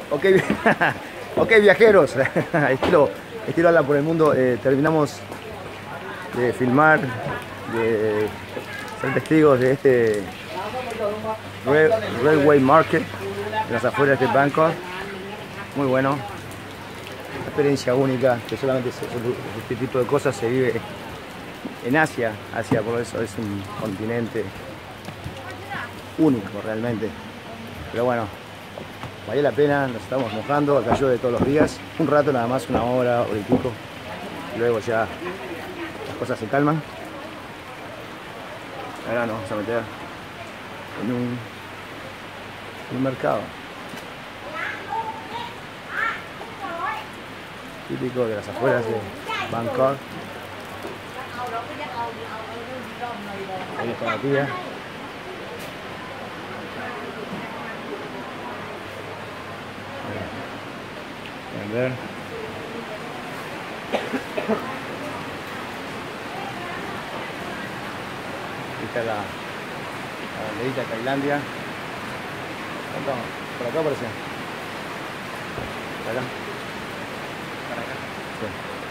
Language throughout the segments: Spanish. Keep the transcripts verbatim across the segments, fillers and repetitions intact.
Ok, ok, viajeros, estilo, estilo Alan por el mundo. Eh, terminamos de filmar, de ser testigos de este Rail, Railway Market en las afueras de Bangkok. Muy bueno, una experiencia única que solamente se, este tipo de cosas se vive en Asia. Asia por eso es un continente único realmente. Pero bueno, vale la pena, nos estamos mojando, acá llueve todos los días, un rato nada más, una hora, hora y pico, luego ya las cosas se calman. Ahora nos vamos a meter en un, en un mercado típico de las afueras de Bangkok. Ahí está la tía. Pueden ver. Aquí está la, la banderita de Tailandia. ¿Por acá parece? ¿Por acá? ¿Para acá? Sí.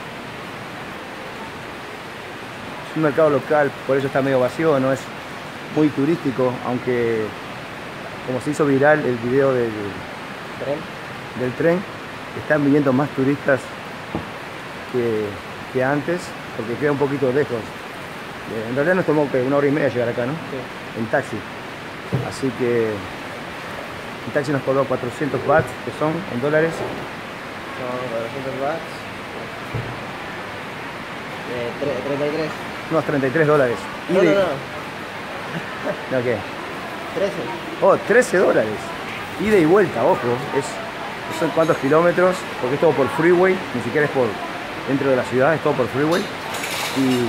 Es un mercado local, por eso está medio vacío, no es muy turístico, aunque como se hizo viral el video del tren, del tren están viniendo más turistas que, que antes, porque queda un poquito lejos. En realidad nos tomó que una hora y media llegar acá, ¿no? Sí. En taxi. Así que el taxi nos cobró cuatrocientos bahts, que son en dólares. Son cuatrocientos bahts. Eh, treinta y tres. Unos treinta y tres dólares. No, de... no, no. ¿No qué? trece. Oh, trece dólares. Ida y vuelta, ojo. Es, son cuántos kilómetros, porque es todo por freeway, ni siquiera es por dentro de la ciudad, es todo por freeway. Y,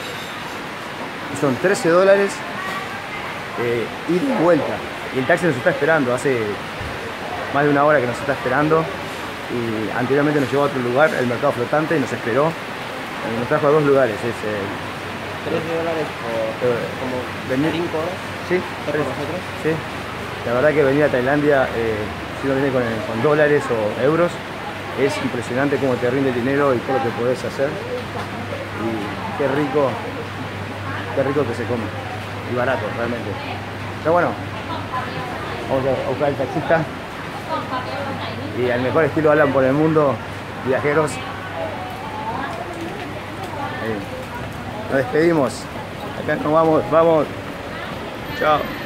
y son trece dólares eh, ida y vuelta. Y el taxi nos está esperando, hace más de una hora que nos está esperando. Y anteriormente nos llevó a otro lugar, el mercado flotante, y nos esperó. Y nos trajo a dos lugares. Es, eh, trece dólares por eh, como venir, cinco horas. Sí, ¿Por nosotros? Sí. La verdad que venir a Tailandia, eh, si uno viene con, con dólares o euros, es impresionante cómo te rinde el dinero y todo lo que podés hacer. Y qué rico, qué rico que se come. Y barato, realmente. Pero bueno, vamos a buscar al taxista. Y al mejor estilo Alan por el mundo, viajeros. Ahí. Nos despedimos. Acá nos vamos, vamos. Chao.